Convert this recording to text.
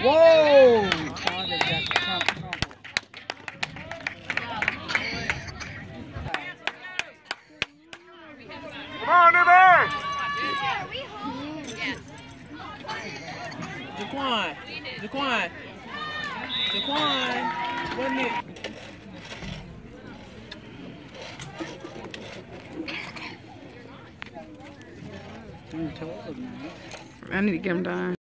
Whoa! Come on, Newberry! Jaquan. Wasn't it? I need to get him done.